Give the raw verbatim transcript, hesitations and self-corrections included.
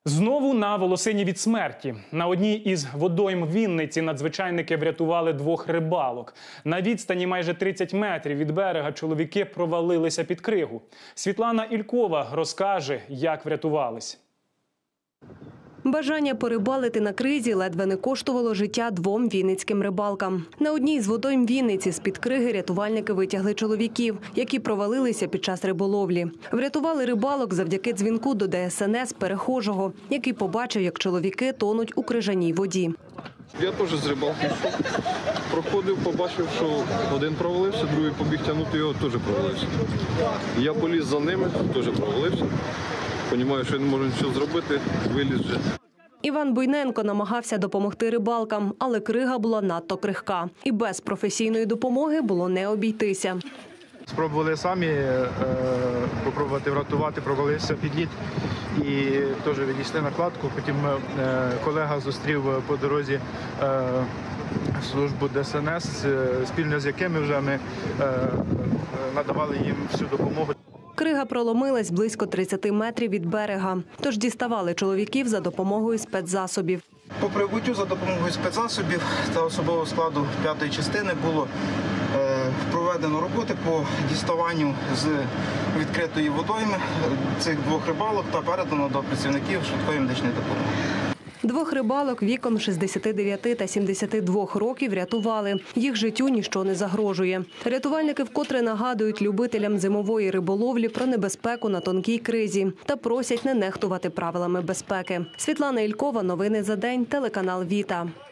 Знову на волосині від смерті. На одній із водойм Вінниці надзвичайники врятували двох рибалок. На відстані майже тридцять метрів від берега чоловіки провалилися під кригу. Світлана Ількова розкаже, як врятувались. Бажання порибалити на кризі ледве не коштувало життя двом вінницьким рибалкам. На одній з водойм Вінниці з-під криги рятувальники витягли чоловіків, які провалилися під час риболовлі. Врятували рибалок завдяки дзвінку до Де Ес Ен Ес перехожого, який побачив, як чоловіки тонуть у крижаній воді. Я теж з рибалки йшов, проходив, побачив, що один провалився, другий побіг тягнути його, теж провалився. Я поліз за ними, теж провалився. Розумію, що я не можу нічого зробити, виліз вже. Іван Буйненко намагався допомогти рибалкам, але крига була надто крихка. І без професійної допомоги було не обійтися. Спробували самі е, спробувати врятувати, провалився підліт і теж відійшли накладку. Потім е, колега зустрів по дорозі е, службу Де Ес Ен Ес, е, спільно з якими вже ми е, надавали їм всю допомогу. Крига проломилась близько тридцяти метрів від берега, тож діставали чоловіків за допомогою спецзасобів. По прибуттю за допомогою спецзасобів та особового складу п'ятої частини було е, проведено роботи по діставанню з відкритої водойми цих двох рибалок та передано до працівників швидкої медичної допомоги. Двох рибалок віком шістдесят дев'ять та сімдесят два років рятували. Їх життю ніщо не загрожує. Рятувальники вкотре нагадують любителям зимової риболовлі про небезпеку на тонкій кризі та просять не нехтувати правилами безпеки. Світлана Ількова, новини за день, телеканал Віта.